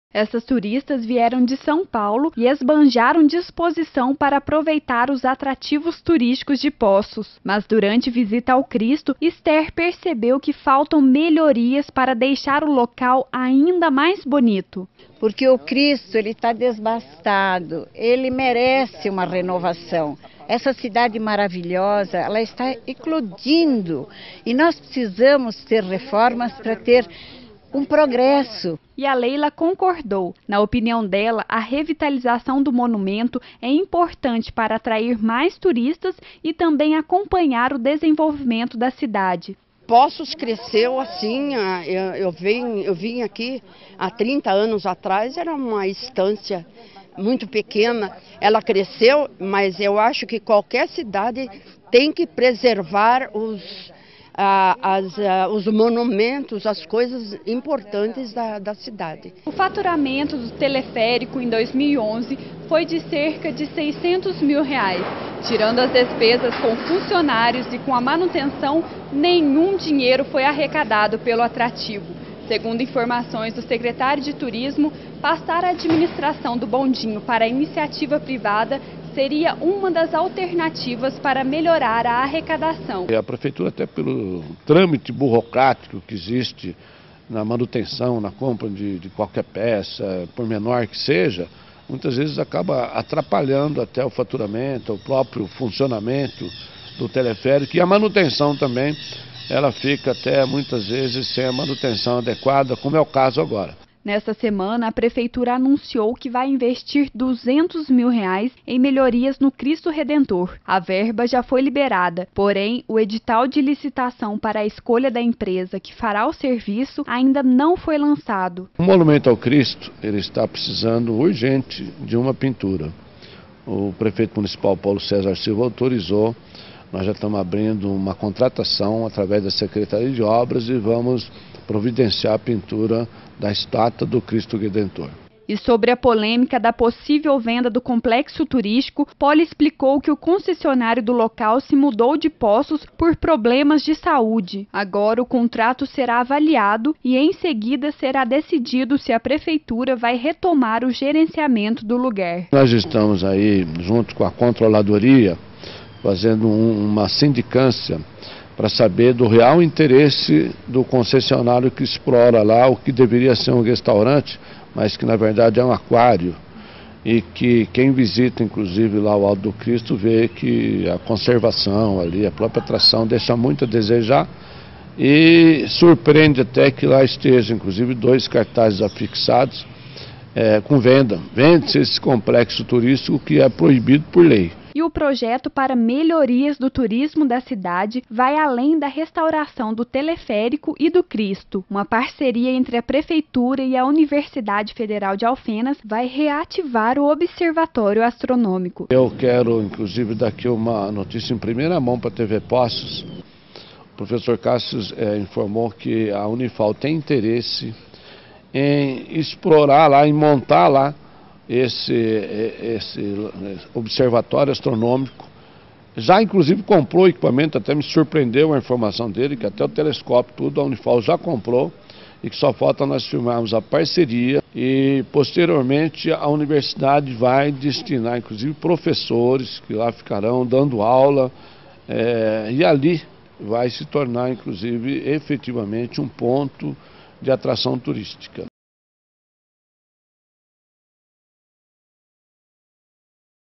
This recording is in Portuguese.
Essas turistas vieram de São Paulo e esbanjaram disposição para aproveitar os atrativos turísticos de Poços. Mas durante visita ao Cristo, Esther percebeu que faltam melhorias para deixar o local ainda mais bonito. Porque o Cristo ele está desbastado, ele merece uma renovação. Essa cidade maravilhosa, ela está eclodindo e nós precisamos ter reformas para ter um progresso. E a Leila concordou. Na opinião dela, a revitalização do monumento é importante para atrair mais turistas e também acompanhar o desenvolvimento da cidade. Poços cresceu assim, eu vim aqui há 30 anos atrás, era uma estância muito pequena, ela cresceu, mas eu acho que qualquer cidade tem que preservar os monumentos, as coisas importantes da cidade. O faturamento do teleférico em 2011 foi de cerca de R$600 mil. Tirando as despesas com funcionários e com a manutenção, nenhum dinheiro foi arrecadado pelo atrativo. Segundo informações do secretário de Turismo, passar a administração do bondinho para a iniciativa privada seria uma das alternativas para melhorar a arrecadação. A prefeitura, até pelo trâmite burocrático que existe na manutenção, na compra de qualquer peça, por menor que seja, muitas vezes acaba atrapalhando até o faturamento, o próprio funcionamento do teleférico e a manutenção também. Ela fica até muitas vezes sem a manutenção adequada, como é o caso agora. Nesta semana, a Prefeitura anunciou que vai investir R$200 mil em melhorias no Cristo Redentor. A verba já foi liberada, porém, o edital de licitação para a escolha da empresa que fará o serviço ainda não foi lançado. O Monumento ao Cristo ele está precisando urgente de uma pintura. O prefeito municipal Paulo César Silva autorizou. Nós já estamos abrindo uma contratação através da Secretaria de Obras e vamos providenciar a pintura da estátua do Cristo Redentor. E sobre a polêmica da possível venda do complexo turístico, Poli explicou que o concessionário do local se mudou de Poços por problemas de saúde. Agora o contrato será avaliado e em seguida será decidido se a prefeitura vai retomar o gerenciamento do lugar. Nós estamos aí, junto com a controladoria, fazendo uma sindicância para saber do real interesse do concessionário que explora lá o que deveria ser um restaurante, mas que na verdade é um aquário, e que quem visita inclusive lá o Alto do Cristo vê que a conservação ali, a própria atração deixa muito a desejar e surpreende até que lá esteja inclusive 2 cartazes afixados com venda. Vende-se esse complexo turístico que é proibido por lei. E o projeto para melhorias do turismo da cidade vai além da restauração do teleférico e do Cristo. Uma parceria entre a Prefeitura e a Universidade Federal de Alfenas vai reativar o Observatório Astronômico. Eu quero, inclusive, dar aqui uma notícia em primeira mão para a TV Poços. O professor Cássio informou que a Unifal tem interesse em explorar lá, em montar lá, esse observatório astronômico. Já inclusive comprou o equipamento, até me surpreendeu a informação dele, que até o telescópio, tudo a Unifal já comprou, e que só falta nós firmarmos a parceria e posteriormente a universidade vai destinar inclusive professores que lá ficarão dando aula e ali vai se tornar inclusive efetivamente um ponto de atração turística.